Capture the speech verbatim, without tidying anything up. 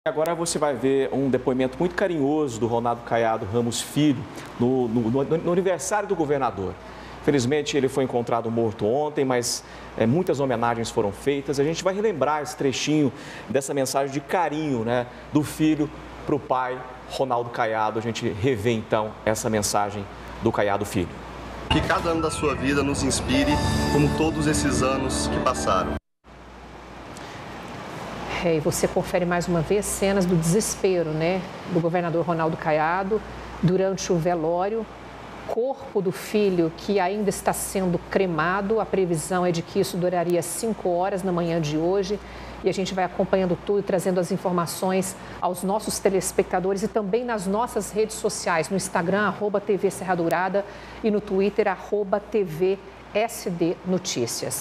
Agora você vai ver um depoimento muito carinhoso do Ronaldo Caiado Ramos Filho no, no, no, no aniversário do governador. Felizmente ele foi encontrado morto ontem, mas é, muitas homenagens foram feitas. A gente vai relembrar esse trechinho dessa mensagem de carinho, né, do filho para o pai, Ronaldo Caiado. A gente revê então essa mensagem do Caiado Filho. Que cada ano da sua vida nos inspire, como todos esses anos que passaram. É, e você confere mais uma vez cenas do desespero, né, do governador Ronaldo Caiado durante o velório. Corpo do filho que ainda está sendo cremado. A previsão é de que isso duraria cinco horas na manhã de hoje. E a gente vai acompanhando tudo e trazendo as informações aos nossos telespectadores e também nas nossas redes sociais, no Instagram, arroba T V Serra Dourada, e no Twitter, arroba T V S D Notícias.